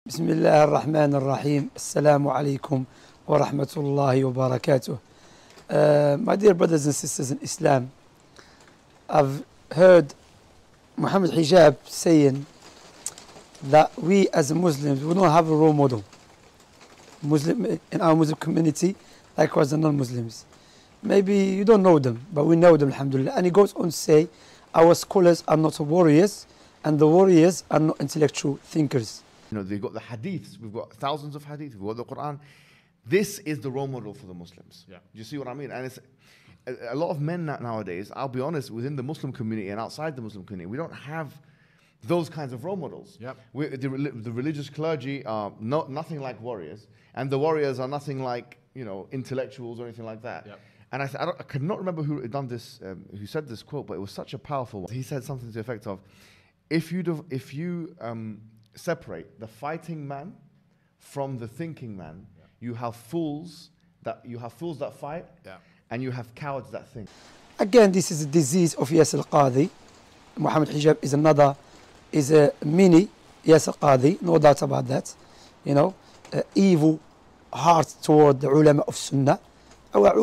بسم الله الرحمن الرحيم. Assalamu alaikum wa rahmatullahi wa barakatuh. My dear brothers and sisters in Islam, I've heard Muhammad Hijab saying that we as Muslims, we don't have a role model in our Muslim community, likewise the non-Muslims. Maybe you don't know them, but we know them, alhamdulillah. And he goes on to say, our scholars are not warriors, and the warriors are not intellectual thinkers. You know, they've got the hadiths, we've got thousands of hadiths, we've got the Quran. This is the role model for the Muslims. Yeah. Do you see what I mean? And it's a lot of men nowadays, I'll be honest, within the Muslim community and outside the Muslim community, we don't have those kinds of role models. Yep. The religious clergy are nothing like warriors, and the warriors are nothing like, you know, intellectuals or anything like that. Yep. And I cannot remember who had done this, who said this quote, but it was such a powerful one. He said something to the effect of, if you separate the fighting man from the thinking man, you have fools that fight, and you have cowards that think. Again, this is a disease of Yas al-Qadhi. Muhammad Hijab is a mini Yas al-Qadhi, no doubt about that. You know, evil heart toward the ulama of Sunnah. Our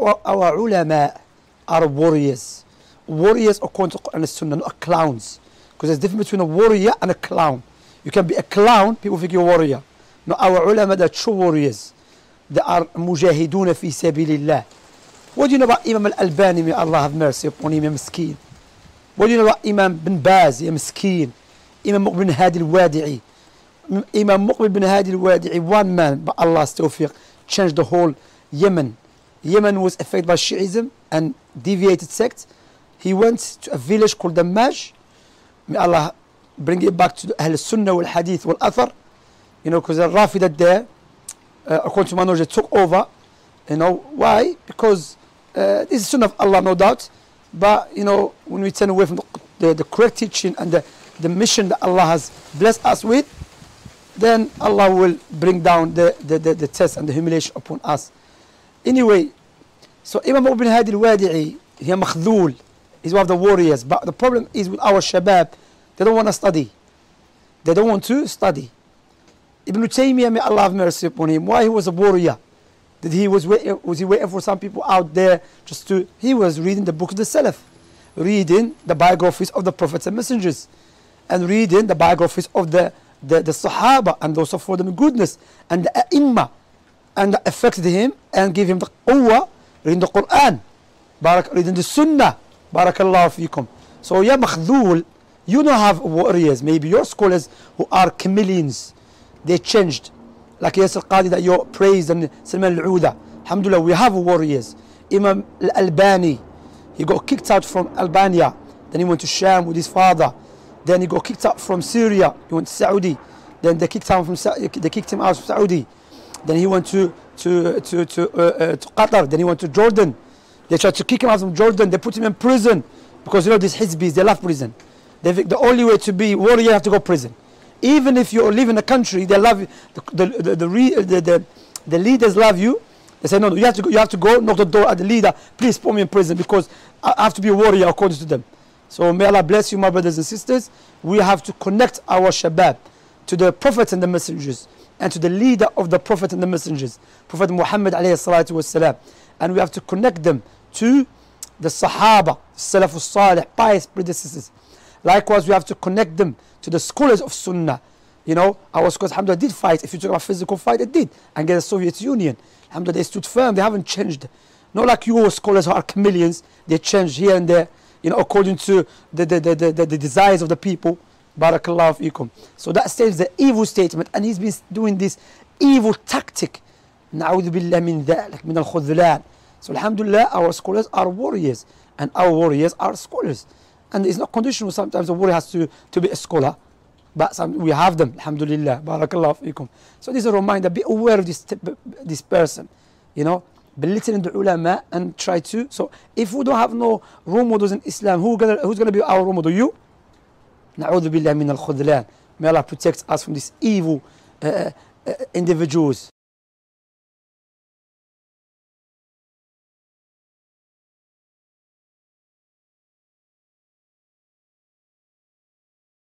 ulama are warriors. Warriors according to Quran and Sunnah, not clowns. Because there's a difference between a warrior and a clown. You can be a clown, people think you're a warrior. No, our ulama, they're true warriors. They are mujahiduna fi sabilillah. What do you know about Imam al-Albani, may Allah have mercy upon him, ya miskeen? What do you know about Imam bin Baz, ya miskeen? Imam Muqbil bin Hadi al-Wadi'i. Imam Muqbil bin Hadi al-Wadi'i, one man, by Allah's tawfiq, changed the whole Yemen. Yemen was affected by Shi'ism and deviated sect. He went to a village called Dammaj. May Allah bring it back to the Ahl Sunnah wal Hadith wal Athar. You know, because the Rafidah there, according to my knowledge, took over. You know, why? Because this is Sunnah of Allah, no doubt. But, you know, when we turn away from the correct teaching and the mission that Allah has blessed us with, then Allah will bring down the test and the humiliation upon us. Anyway, so Imam Ibn Hadi al-Wadi'i, he makhdhul, he's one of the warriors. But the problem is with our shabab, they don't want to study. They don't want to study. Ibn Taymiyyah, may Allah have mercy upon him, why he was a warrior? Was he waiting for some people out there just to... He was reading the books of the Salaf, reading the biographies of the prophets and messengers, and reading the biographies of the Sahaba and those who followed them in goodness, and the A'imma, and that affected him and gave him the Quwwah, reading the Quran, reading the Sunnah, Barakallahu fikum. So, ya makhdhul, you don't have warriors. Maybe your scholars who are chameleons, they changed. Like Yas al-Qadhi that you praised and Salman al-Uda. Alhamdulillah, we have warriors. Imam al-Albani, he got kicked out from Albania. Then he went to Sham with his father. Then he got kicked out from Syria. He went to Saudi. Then they kicked him out from Saudi. Then he went to Qatar. Then he went to Jordan. They tried to kick him out from Jordan. They put him in prison. Because you know these Hizbis, they love prison. The only way to be warrior, you have to go to prison. Even if you live in a country, they love you. The leaders love you. They say, no, you have to go, knock the door at the leader. Please put me in prison because I have to be a warrior according to them. So may Allah bless you, my brothers and sisters. We have to connect our shabab to the prophets and the messengers, and to the leader of the prophet and the messengers, Prophet Muhammad alayhi salatu wasalam. And we have to connect them to the Sahaba, Salafus Salih, pious predecessors. Likewise, we have to connect them to the scholars of Sunnah. You know, our scholars, alhamdulillah, did fight. If you talk about physical fight, it did. And get the Soviet Union. Alhamdulillah, they stood firm. They haven't changed. Not like you scholars who are chameleons. They change here and there, you know, according to the desires of the people. Barakallahu fikum. So that states the evil statement. And he's been doing this evil tactic. Na'udhu billah min dhalik, min al-khudhlan. So alhamdulillah, our scholars are warriors. And our warriors are scholars. And it's not conditional. Sometimes a warrior has to be a scholar. But we have them, alhamdulillah. Barakallahu fikum. So this is a reminder, be aware of this person. You know, belittling the ulama and try to... So if we don't have no role models in Islam, who's going to be our role model? You? Na'udhu billah min al-khudhlan. May Allah protect us from these evil individuals.